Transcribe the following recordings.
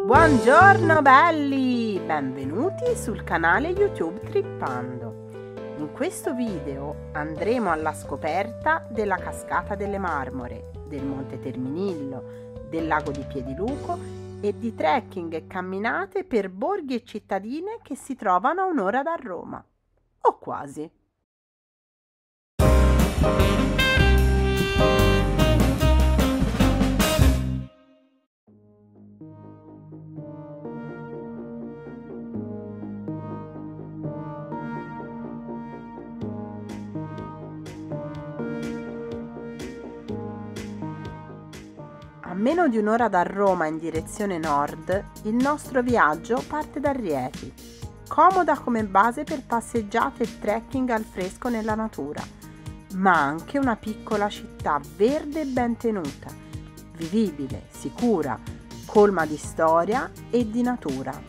Buongiorno belli! Benvenuti sul canale YouTube Trippando. In questo video andremo alla scoperta della Cascata delle Marmore, del Monte Terminillo, del Lago di Piediluco e di trekking e camminate per borghi e cittadine che si trovano a un'ora da Roma. O quasi. A meno di un'ora da Roma in direzione nord, il nostro viaggio parte da Rieti, comoda come base per passeggiate e trekking al fresco nella natura, ma anche una piccola città verde e ben tenuta, vivibile, sicura, colma di storia e di natura.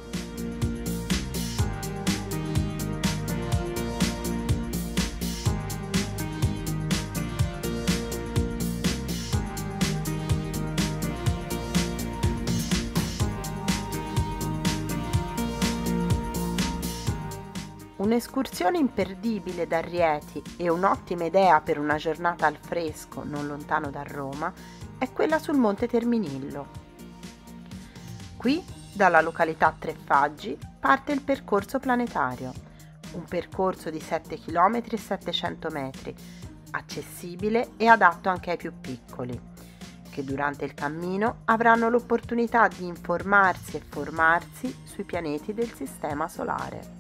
Un'escursione imperdibile da Rieti e un'ottima idea per una giornata al fresco non lontano da Roma è quella sul Monte Terminillo. Qui, dalla località Trefaggi, parte il percorso planetario, un percorso di 7 km e 700 metri, accessibile e adatto anche ai più piccoli, che durante il cammino avranno l'opportunità di informarsi e formarsi sui pianeti del Sistema Solare.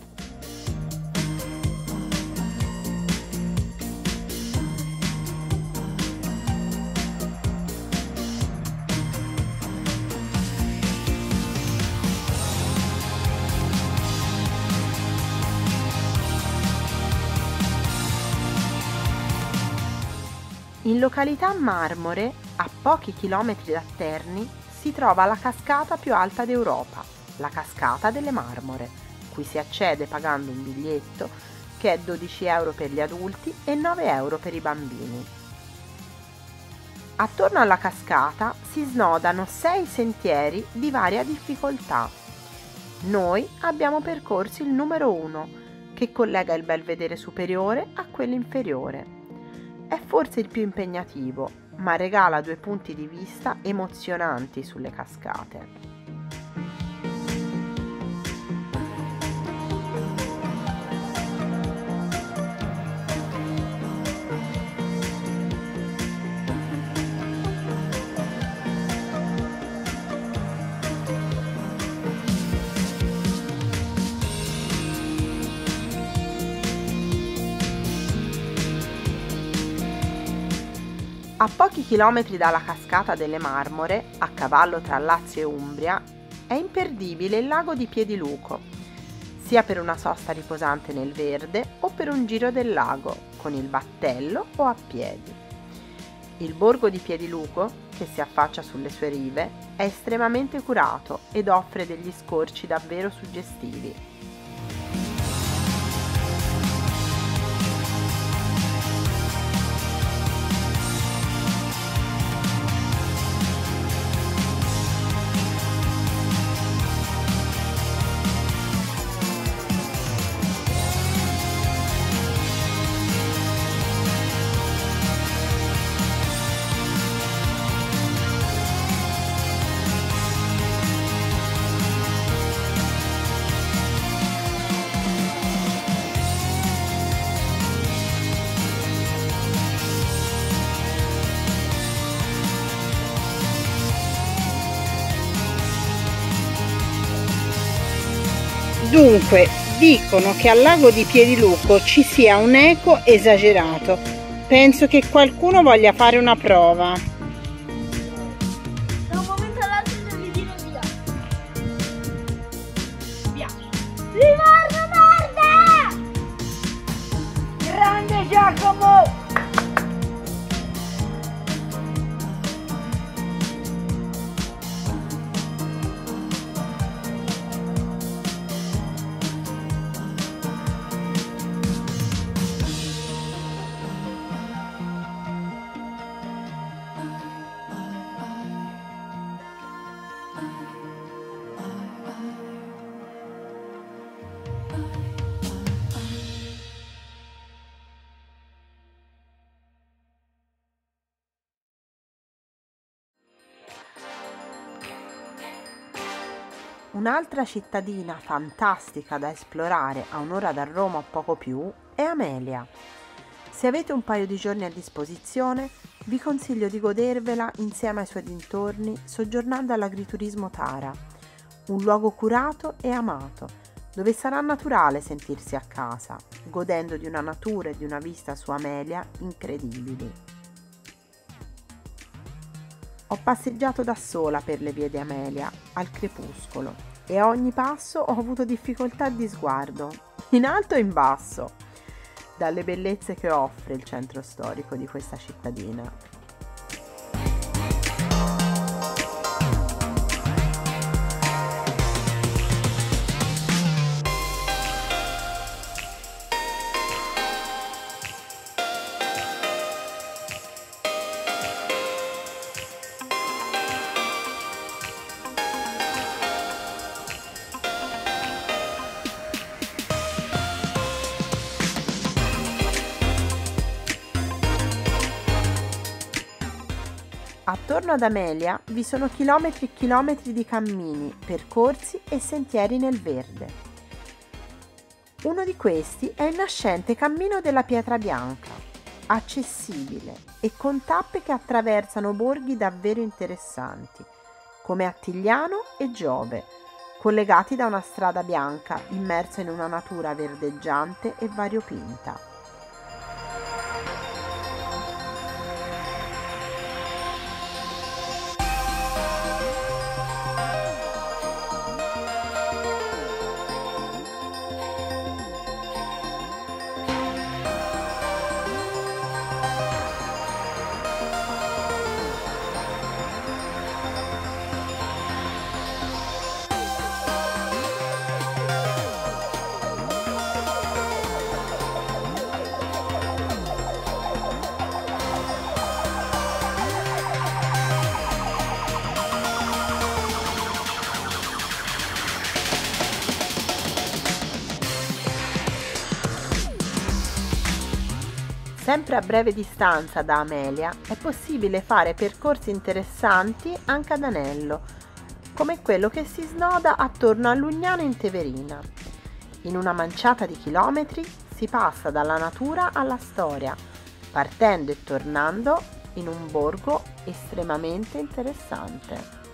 In località Marmore, a pochi chilometri da Terni, si trova la cascata più alta d'Europa, la Cascata delle Marmore, cui si accede pagando un biglietto che è 12 euro per gli adulti e 9 euro per i bambini. Attorno alla cascata si snodano 6 sentieri di varia difficoltà. Noi abbiamo percorso il numero 1, che collega il belvedere superiore a quello inferiore. È forse il più impegnativo, ma regala 2 punti di vista emozionanti sulle cascate. A pochi chilometri dalla Cascata delle Marmore, a cavallo tra Lazio e Umbria, è imperdibile il lago di Piediluco, sia per una sosta riposante nel verde o per un giro del lago, con il battello o a piedi. Il borgo di Piediluco, che si affaccia sulle sue rive, è estremamente curato ed offre degli scorci davvero suggestivi. Dunque, dicono che al lago di Piediluco ci sia un eco esagerato. Penso che qualcuno voglia fare una prova. Da un momento all'altro devi dire via. Via. Rimarra merda! Grande Giacomo! Un'altra cittadina fantastica da esplorare a un'ora da Roma o poco più è Amelia. Se avete un paio di giorni a disposizione, vi consiglio di godervela insieme ai suoi dintorni soggiornando all'Agriturismo Tara, un luogo curato e amato, dove sarà naturale sentirsi a casa, godendo di una natura e di una vista su Amelia incredibili. Ho passeggiato da sola per le vie di Amelia, al crepuscolo, e a ogni passo ho avuto difficoltà di sguardo, in alto e in basso, dalle bellezze che offre il centro storico di questa cittadina. Attorno ad Amelia vi sono chilometri e chilometri di cammini, percorsi e sentieri nel verde. Uno di questi è il nascente Cammino della Pietra Bianca, accessibile e con tappe che attraversano borghi davvero interessanti, come Attigliano e Giove, collegati da una strada bianca immersa in una natura verdeggiante e variopinta. Sempre a breve distanza da Amelia è possibile fare percorsi interessanti anche ad Anello, come quello che si snoda attorno a Lugnano in Teverina. In una manciata di chilometri si passa dalla natura alla storia, partendo e tornando in un borgo estremamente interessante.